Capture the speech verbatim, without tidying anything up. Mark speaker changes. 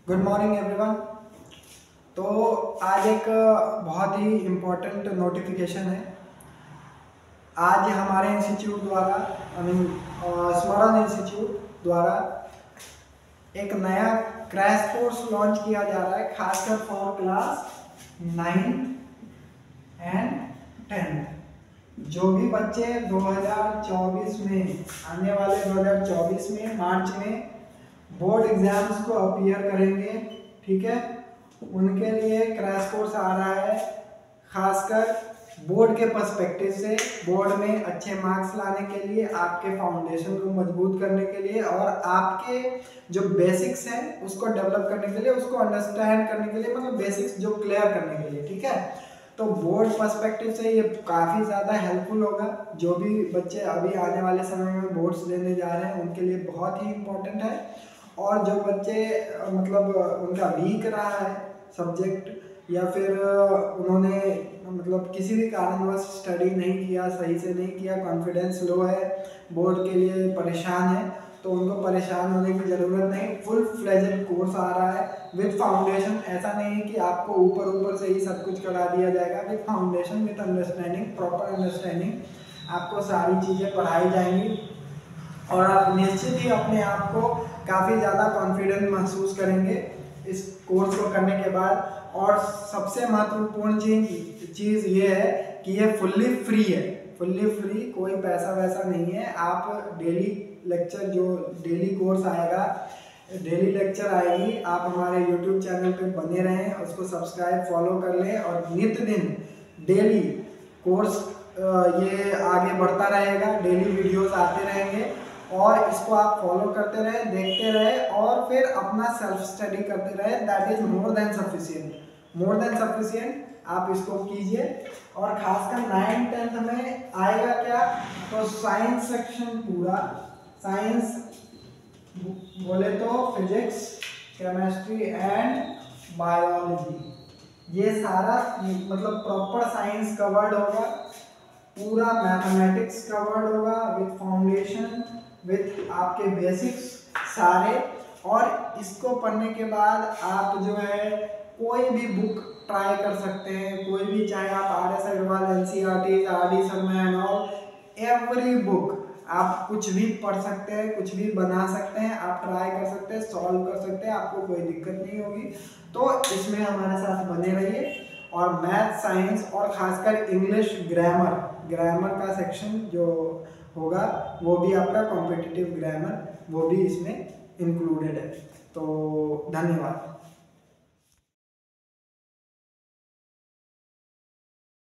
Speaker 1: Good morning everyone. तो आज एक बहुत ही इम्पोर्टेंट नोटिफिकेशन है। आज हमारे इंस्टीट्यूट द्वारा आई मीन स्मरण इंस्टीट्यूट द्वारा एक नया क्रैश कोर्स लॉन्च किया जा रहा है, खासकर for class ninth and tenth. जो भी बच्चे दो हज़ार चौबीस में आने वाले दो हज़ार चौबीस में मार्च में बोर्ड एग्जाम्स को अपीयर करेंगे, ठीक है, उनके लिए क्रैश कोर्स आ रहा है। खासकर बोर्ड के पर्सपेक्टिव से, बोर्ड में अच्छे मार्क्स लाने के लिए, आपके फाउंडेशन को मजबूत करने के लिए और आपके जो बेसिक्स हैं उसको डेवलप करने के लिए, उसको अंडरस्टैंड करने के लिए, मतलब बेसिक्स जो क्लियर करने के लिए, ठीक है। तो बोर्ड पर्सपेक्टिव से ये काफ़ी ज़्यादा हेल्पफुल होगा। जो भी बच्चे अभी आने वाले समय में बोर्ड्स देने जा रहे हैं उनके लिए बहुत ही इम्पोर्टेंट है। और जो बच्चे मतलब उनका वीक रहा है सब्जेक्ट या फिर उन्होंने मतलब किसी भी कारणवश स्टडी नहीं किया, सही से नहीं किया, कॉन्फिडेंस लो है, बोर्ड के लिए परेशान है, तो उनको परेशान होने की ज़रूरत नहीं। फुल फ्लेजेड कोर्स आ रहा है विद फाउंडेशन। ऐसा नहीं है कि आपको ऊपर ऊपर से ही सब कुछ करा दिया जाएगा। With foundation, with understanding, proper understanding आपको सारी चीज़ें पढ़ाई जाएंगी और आप निश्चित ही अपने आप को काफ़ी ज़्यादा कॉन्फिडेंट महसूस करेंगे इस कोर्स को करने के बाद। और सबसे महत्वपूर्ण चीज़ चीज़ ये है कि ये फुल्ली फ्री है, फुल्ली फ्री, कोई पैसा वैसा नहीं है। आप डेली लेक्चर, जो डेली कोर्स आएगा, डेली लेक्चर आएगी, आप हमारे यूट्यूब चैनल पे बने रहें, उसको सब्सक्राइब फॉलो कर लें और नित्य दिन डेली कोर्स ये आगे बढ़ता रहेगा, डेली वीडियोस आते रहेंगे और इसको आप फॉलो करते रहे, देखते रहे और फिर अपना सेल्फ स्टडी करते रहे। That is more than sufficient, more than sufficient. आप इसको कीजिए। और खासकर नाइन टेंथ में आएगा क्या, तो साइंस सेक्शन पूरा, साइंस बोले तो फिजिक्स, केमिस्ट्री एंड बायोलॉजी, ये सारा मतलब प्रॉपर साइंस कवर्ड होगा, पूरा मैथमेटिक्स कवर्ड होगा विद फाउंडेशन, विद आपके बेसिक्स सारे। और इसको पढ़ने के बाद आप जो है कोई भी बुक ट्राई कर सकते हैं, कोई भी, चाहे आप R S Agarwal, N C R T, R D Sharma and all, every book आप कुछ भी पढ़ सकते हैं, कुछ भी बना सकते हैं, आप ट्राई कर सकते हैं, सॉल्व कर सकते हैं, आपको कोई दिक्कत नहीं होगी। तो इसमें हमारे साथ बने रहिए। और मैथ, साइंस और खासकर इंग्लिश ग्रामर, ग्रामर का सेक्शन जो होगा वो भी आपका कॉम्पिटिटिव ग्रामर, वो भी इसमें इंक्लूडेड है। तो धन्यवाद।